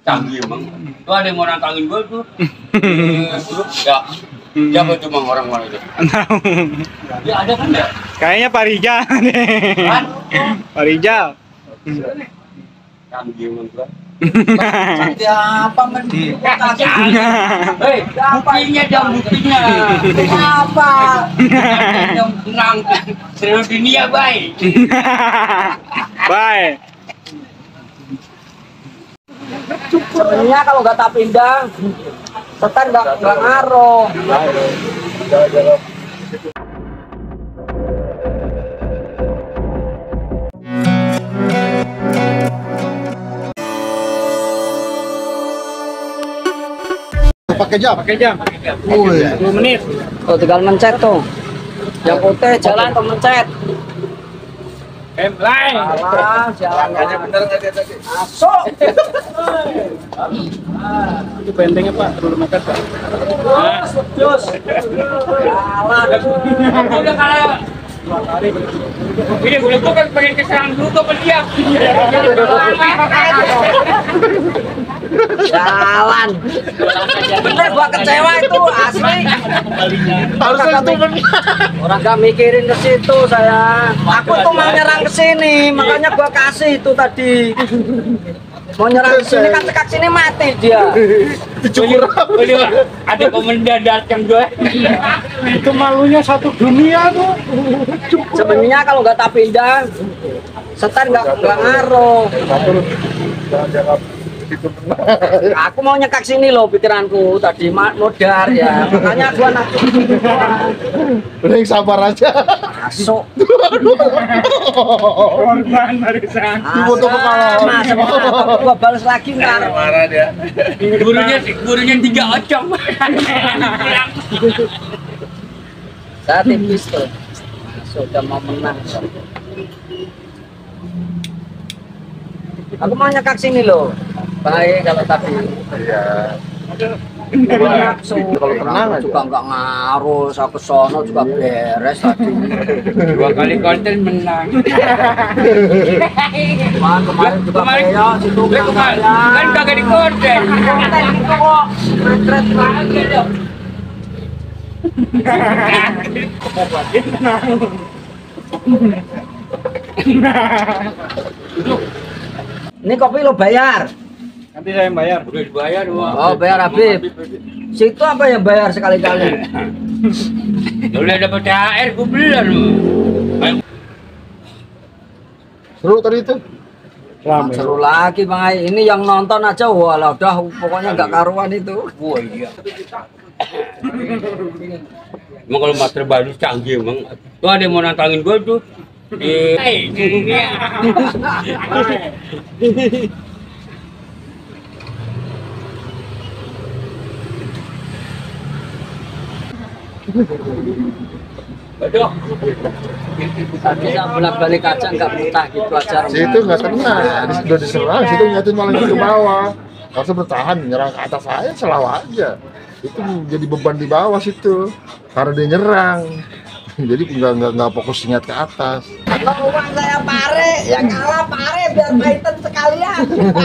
canggih emang. Tuh ada yang mau nantangin gue tuh. Ya, siapa itu bang orang mana itu? Ya ada kan ya? Kayaknya Pak Rijal nih. Pak Rijal. Canggih emang tuh. Canggih apa men? Hei, buktinya dong buktinya. Apa? Yang menang seluruh dunia baik. Baik. Sebenarnya kalau nggak tak pindah, setan nggak ngaruh. Pakai jam. 10 menit. Tuh tinggal mencet tuh. Yang putih jalan tuh mencet. Lain. Salah, jalan. Bener nggak dia tadi? Masuk. Itu bentengnya Pak, 10 meter Pak. Terus. Jalan. Udah kalau ini gue tuh kan pengen keserang dulu tuh pendiam. Jalan. Bener gua kecewa itu asli. Harusnya itu bener. Orang gak mikirin ke situ saya. Aku tuh mau nyerang ke sini, makanya gua kasih itu tadi. Mau nyerang ke sini kan cekak sini mati dia. Ada komandan datang gue. Itu malunya satu dunia tuh. Sebenarnya kalau nggak tak pindah, setan nggak ngaruh. Aku mau nyekak sini loh pikiranku tadi modar ya, makanya gua nak. Udah sabar aja. Masuk. Korban barisan. Foto kepala. Gua balas lagi ntar. Marah dia. Gurunya 3 ocong. Saya tipis tuh. Sudah mau menang. Aku mau nyekak sini loh. Baik kalau tadi. Iya. Nafsu. Kalau tenang aja. Juga nggak ngaruh. Saya ke sono juga beres tadi. 2 kali konten menang. Kemarin juga kayak situ Kemarin kan kagak di konten. konten gitu kok. Retret banget. Ini kopi lo bayar. Nanti saya yang bayar. Udah dibayar doang. Oh, bayar Habib. Situ apa yang bayar sekali-kali? Udah dapat THR gue belum. Seru tadi itu. Rame. Seru lagi Bang Ai. Ini yang nonton aja walah udah pokoknya nggak karuan itu. Wah iya. Emang kalau master baru canggih emang. Tuh ada yang mau nantangin gue tuh. Aduh. Tadi saya bolak-balik aja nggak betah gitu aja. Situ nggak tenang. Sudah diserang. Situ nyatin malah ke bawah. Harusnya bertahan nyerang ke atas saya selalu aja. Itu jadi beban di bawah situ. Karena dia nyerang. Jadi nggak fokus niat ke atas. Kalau uang saya pare, ya kalah pare biar Python sekalian.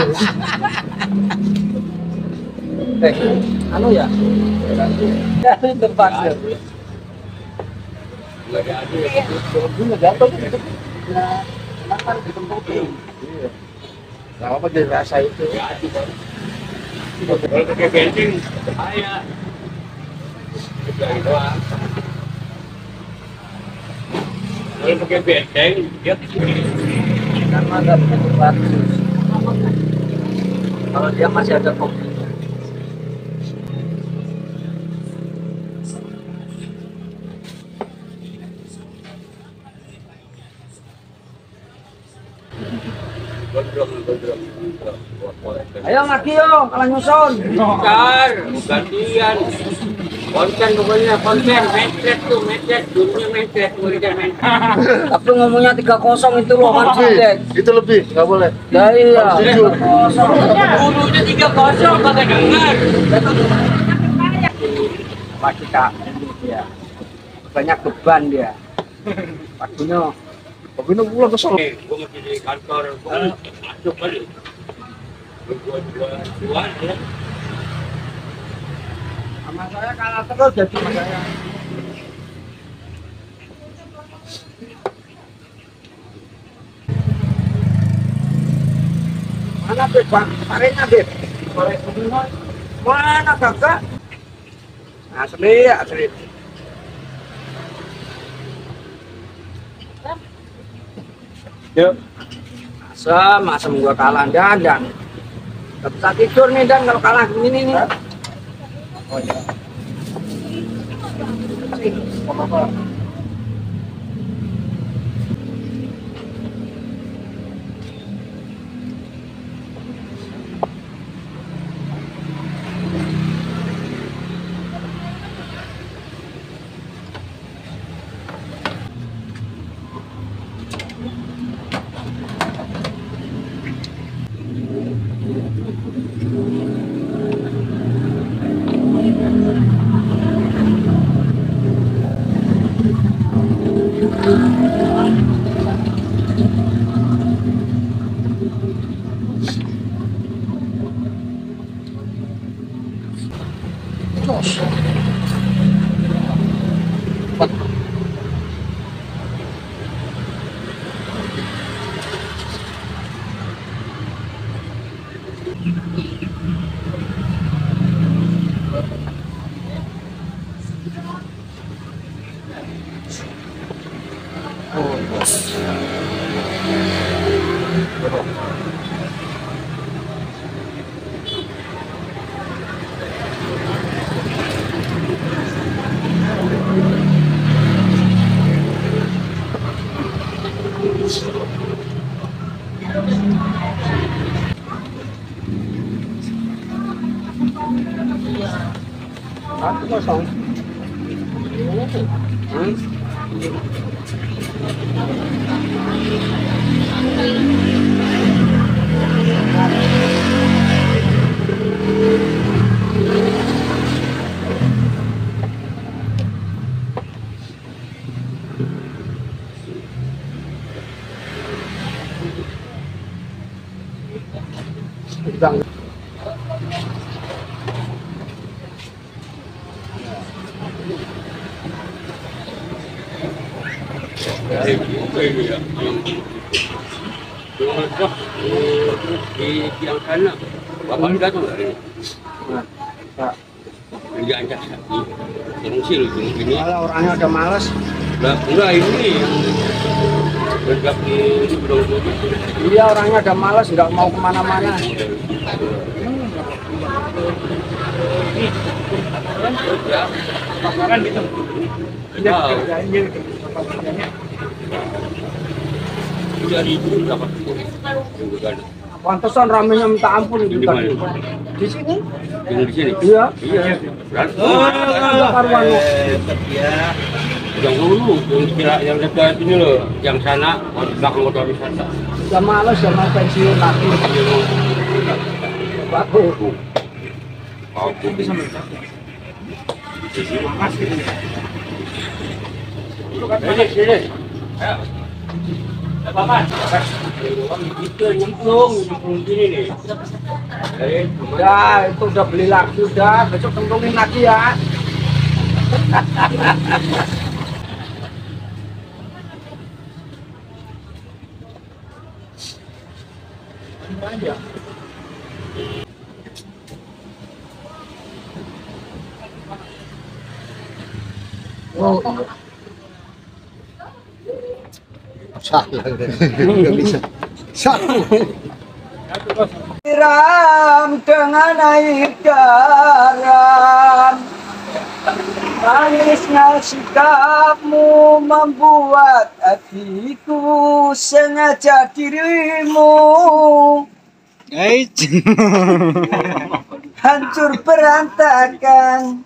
Anu ya? Ya itu pasir. Nggak apa-apa jadi rasa itu. Kalau pakai bensin bahaya. Kalau pakai benteng, dia Karena nggak begitu bagus. Kalau dia masih ada kopi. gondrong. Ayo Maki yo, kalah nyusun. Bentar, gantian. Konten pokoknya konten, mencret tuh, mencret, dunia mencret, muridnya mencret. Tapi ngomongnya 3-0 itu loh kan subjek. Itu lebih, nggak boleh. Ya iya. Jujur. 3-0. Gurunya 3-0, kagak dengar. Pasti Kak. Ya. Banyak beban dia. Pastinya. Tapi ini pulang ke Solo. Gue masih di kantor, gue masuk kali. Dua ya. Sama saya kalah terus jadi sama saya. Mana Beb, parenya Beb? Mana kakak? Asli, asli. Yuk. Asam gua kalah dan gak bisa tidur nih dan kalau kalah gini nih. Oh iya. Satu kosong. Bang. Di yang sana, bapak datang dari kerja aja yang sil ini. Kalau orangnya udah males, Enggak ini bergab di belum. dia orangnya udah males, nggak mau kemana-mana. Pasaran gitu. Tahu. Kerjain gitu. Kerjanya. 3.000 dapat minggu kan. Pantesan ramenya minta ampun itu Di tadi. mana? Di sini? Yang di sini. Iya. Iya. Berarti. Ada karuan loh. Yang dulu, yang dekat ini loh, yang sana belakang motor wisata. Udah males, udah mau pensiun lagi. Bagus. Aku bisa Ini. Ayo. Bapak. Itu nyemplung gini nih. Ya, itu udah beli lagi, udah. Besok tentuin lagi ya. Oh, salah, nggak bisa. Satu. Siram dengan air garam, manisnya sikapmu membuat hatiku sengaja dirimu hancur berantakan.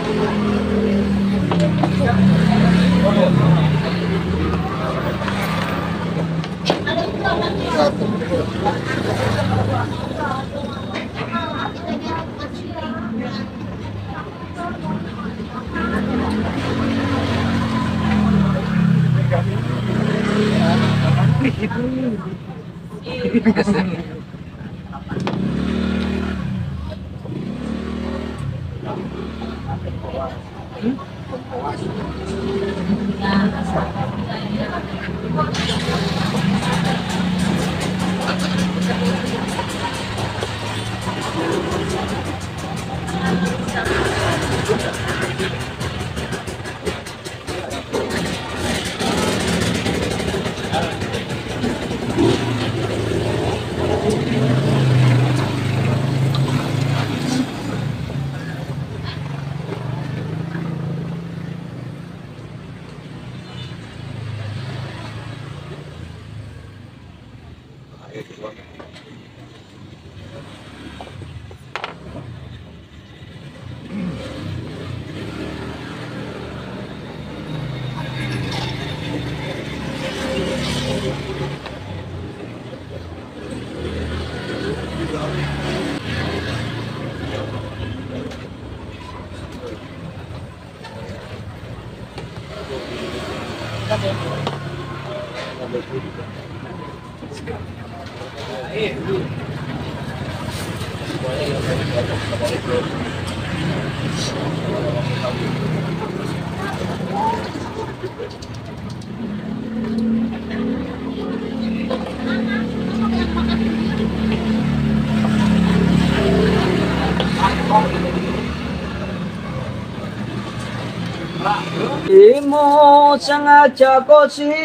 Imut sengaja kau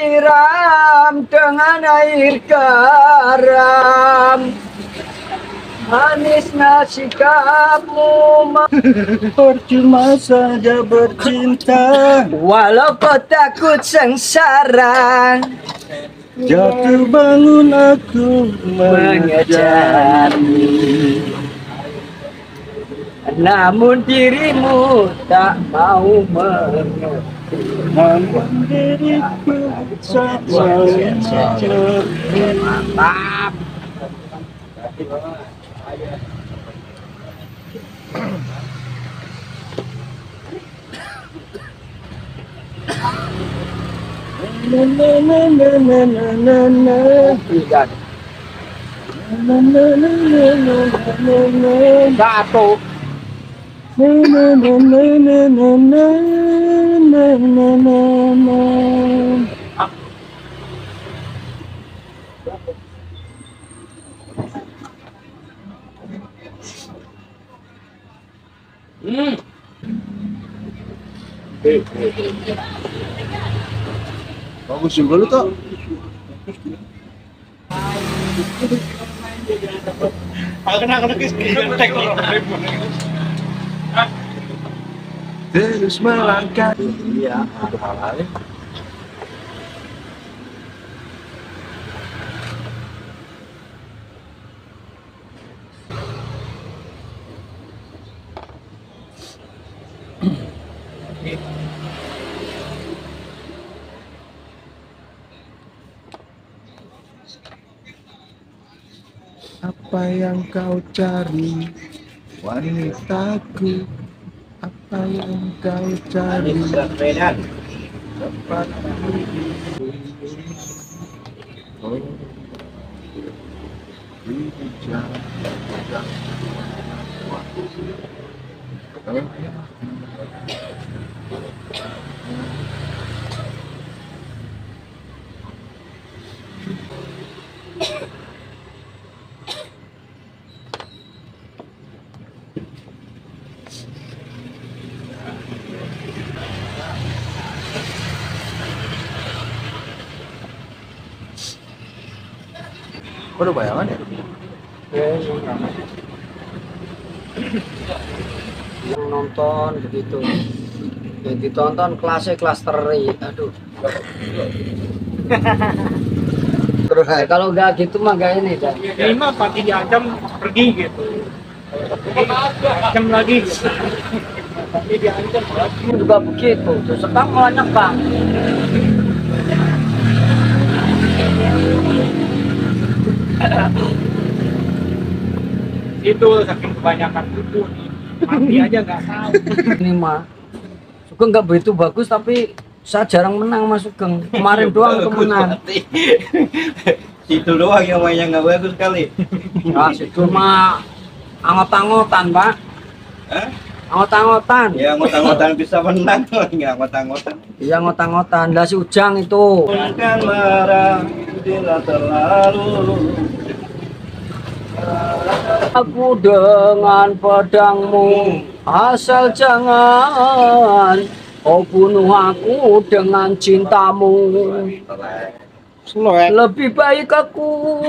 siram dengan air garam. Manisnya sikapmu Percuma saja bercinta, walau kau takut sengsara. jatuh bangun aku Mengejarmu, namun dirimu tak mau mengerti. namun diriku sama Mantap. Satu. Bagus juga lu tuh. terus melangkah. Iya. Apa yang kau cari, wanitaku? Apa yang kau cari? Dapat oh, Ada bayangan ya? Yang nonton begitu, yang ditonton kelasnya kelas teri. Aduh. Terus Kalau nggak gitu mah nggak ini dan. ini mah pagi diancam pergi gitu. Jam lagi gitu. juga begitu. Terus sekarang malah nyekang. Itu saking kebanyakan buku nih. Mati aja nggak tahu. Ini mah Sugeng nggak begitu bagus tapi saya jarang menang Mas Sugeng. Kemarin doang kemenang. Itu doang yang mainnya nggak bagus kali. Nah, situ mah angot-angotan, Pak. Hah? Angot-angotan. Ya ngotang-ngotang bisa menang, nggak ngotang-ngotang. Iya angot-angotan. Lah si Ujang itu. Bukan marah bila terlalu. Aku dengan pedangmu, asal jangan kau bunuh aku dengan cintamu. Lebih baik aku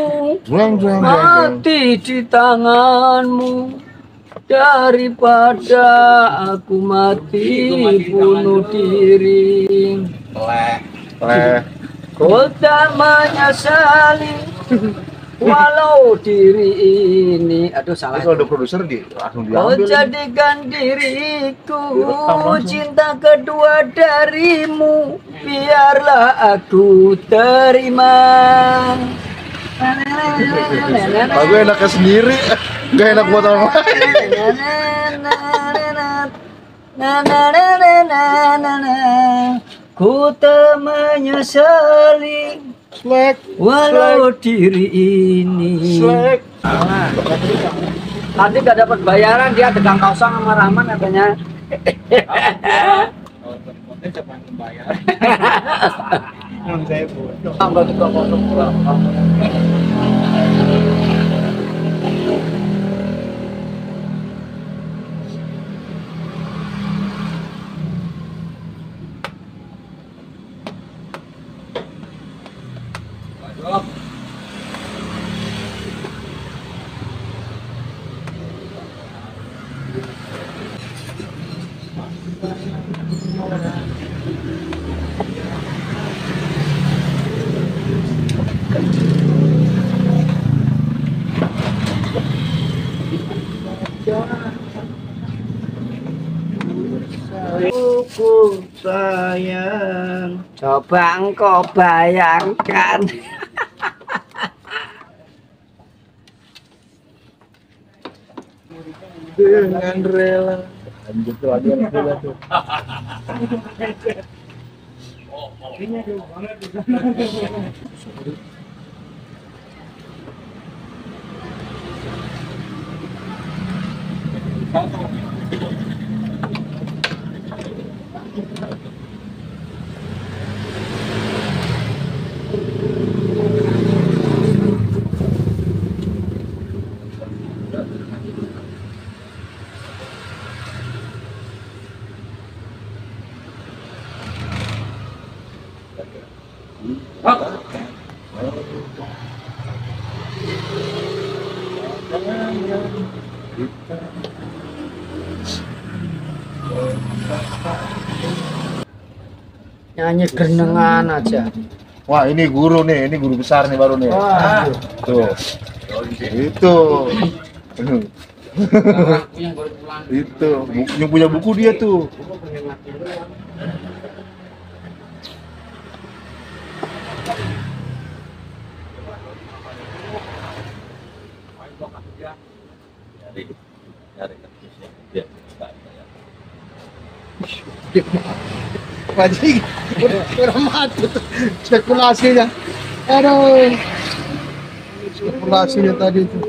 mati di tanganmu daripada aku mati bunuh diri. Kau tak menyesali walau diri ini, aduh salah. Kalau ada produser langsung Kau diambil. jadikan diriku cinta kedua darimu, biarlah aku terima. Lagu enaknya sendiri, gak enak buat orang lain. Ku tak menyesali walau diri ini. Tadi gak dapat bayaran, dia tegang kosong sama Rahman katanya. Konten siapa yang membayar? Saya bodoh. Tambah tegang kosong pula. Aku sayang. Coba engkau bayangkan. Dengan rela. Lanjut tuh lagi tuh. Nyanyi genengan aja. Wah ini guru nih, ini guru besar nih baru nih. Wah. Tuh, itu, itu, yang punya buku dia tuh. Wajib udah mati tuh spekulasinya. Aduh, spekulasinya tadi itu.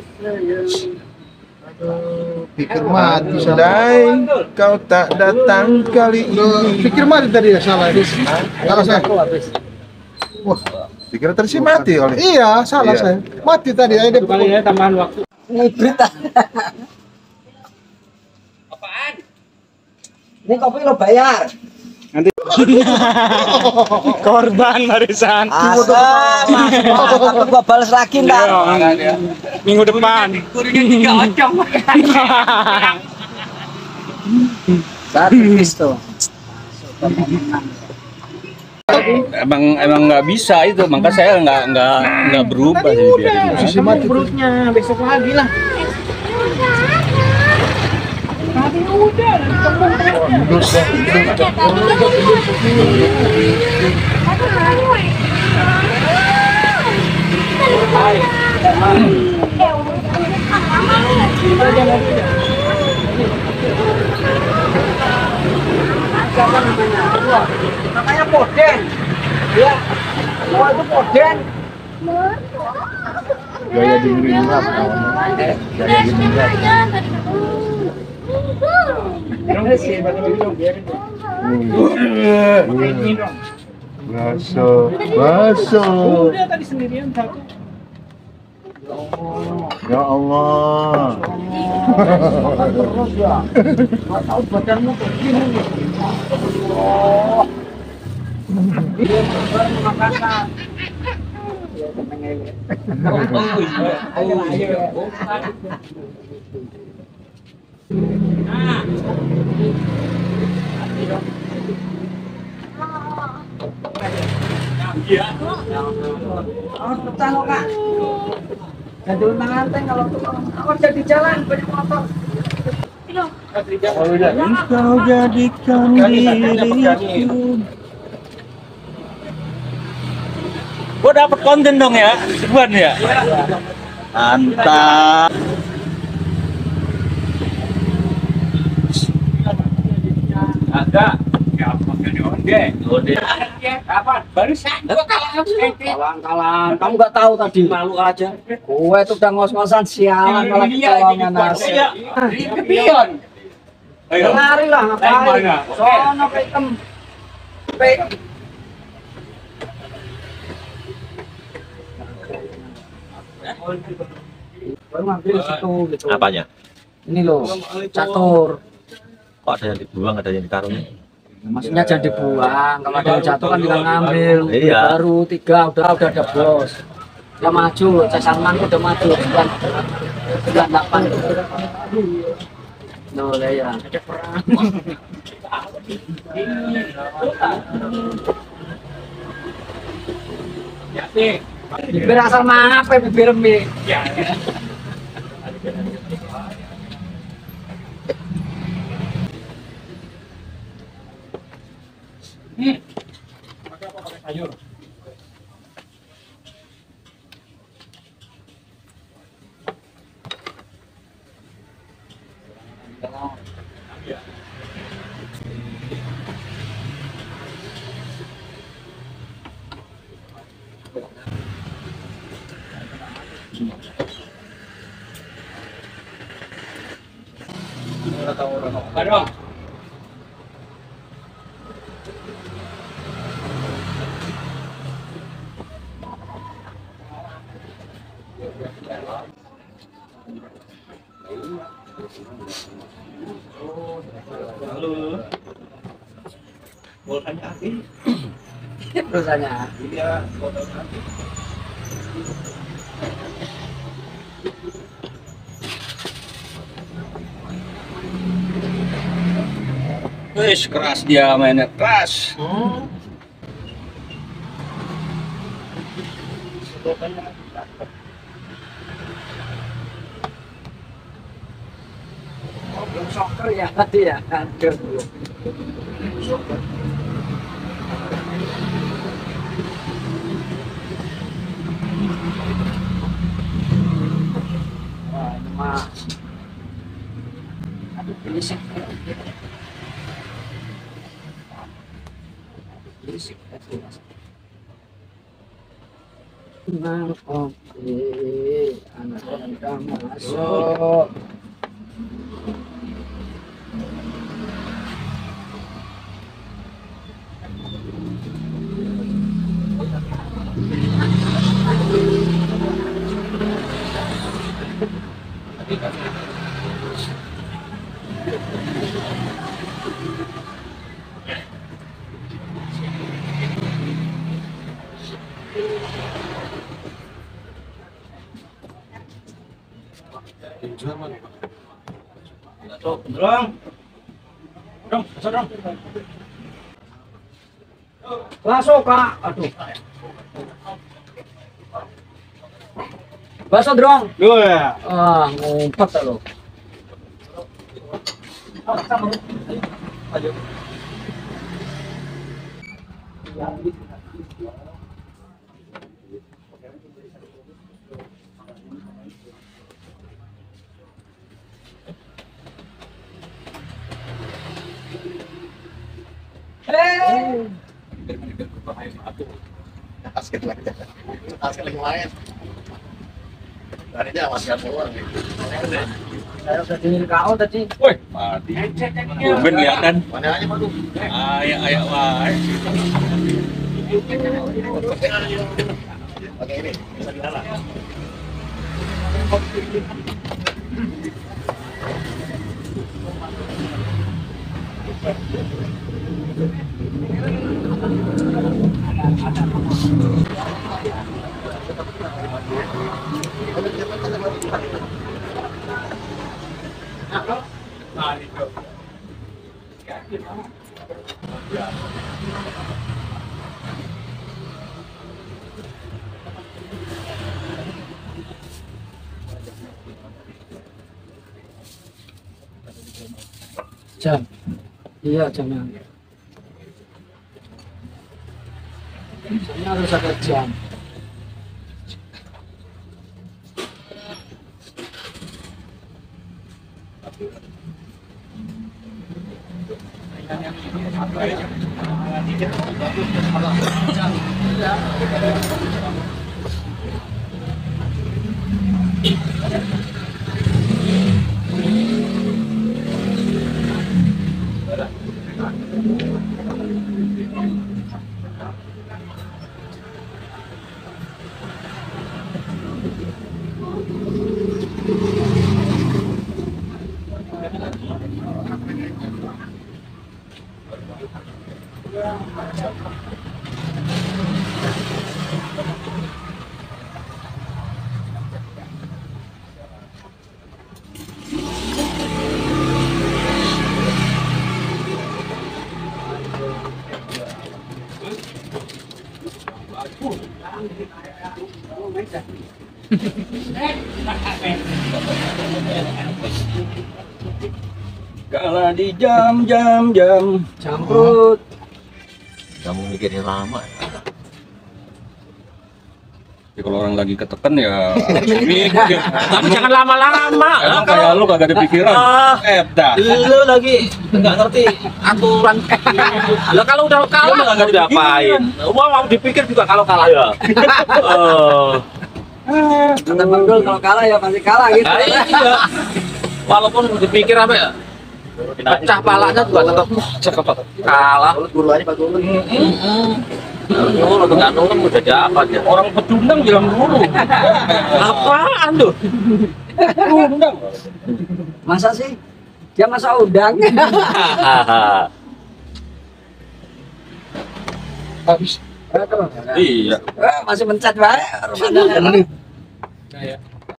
Aduh, pikir mati Dai, kau tak datang kali ini. Pikir mati tadi ya salah. Salah saya. Wah, Dikira tadi sih mati kali. iya salah Iya. saya. Mati tadi. Ada Kalinya tambahan waktu. Ini berita. Apaan? Ini kopi lo bayar. korban barisan. Asa, takut gua balas lagi ntar. Minggu depan. Kurinya 3 ocong. Sadis tuh. Emang nggak bisa itu, maka saya nggak berubah sih biarin. Posisi mati perutnya besok lagi lah. Namanya Poden. Ya. Oh itu Poden. Gaya dimingat namanya. Gaya dimingat. Baso. Ya Allah. Terus ya. Nggak tahu badanmu begini. Oh. Dia baru mengatakan. Pecah loh kak. Jadi untangan teh kalau jadi jalan banyak motor. Engkau jadikan diriku. Gua dapat konten dong ya, sebulan ya. Mantap. Ada. Ya, pakai onde. Kapan? Barusan. Kalang-kalang, kamu nggak tahu tadi malu aja. Gue tuh udah ngos-ngosan sialan malah ketolongan nasi. Kepion. Ayo. Lari lah ngapain? Mana? Sono ke hitam. Baru ngambil situ gitu. Apanya? Ini loh, catur. Kok ada yang dibuang, ada yang dikarungin? Maksudnya jangan dibuang. Kalau ada yang jatuh kan tinggal ngambil. Iya. Baru 3 udah ada bos. Udah maju, Cak Salman udah maju 98. No, lah ya. Bibir asal mana apa bibir mie? Aduh. Halo. Bolanya api. Terusanya. Iya, bolanya api. Wih, keras dia mainnya, keras. Belum soccer ya tadi ya. Aduh. Wah, ini mah. Aduh, ini sih. Nah, oke, anak udah masuk. Masuk kak, aduh. Bakso drong. Dua. Ah, ngumpet lo. Ayo. Asik lagi. Asik lagi main. Tadinya masih ada uang nih. Saya udah dingin kau tadi. Woi, mati. Tumben kelihatan. Mana aja Pak? Ayak wae. Oke ini bisa dinyala. Jam. Iya jamnya. Jamnya harus ada jam. Kala di jam. Jamrut. Kamu mikirnya lama. Ya, kalau orang lagi ketekan ya mikir. Tapi jangan lama-lama. Emang kayak lu kagak ada pikiran. Dah. Lu lagi nggak ngerti aturan. Lah kalau udah kalah nggak diapain. Mau dipikir juga kalau kalah ya. Kata Bang Dul kalau kalah ya pasti kalah gitu. Iya. Walaupun dipikir apa ya, pecah palanya juga tetap kalah. Guru aja Pak Guru. Lu nggak nurun udah dapat ya. Orang pecundang bilang dulu. Apaan tuh? Pecundang. Masa sih? Dia masa udang. Habis. Aduh. Iya. Masih mencet bae.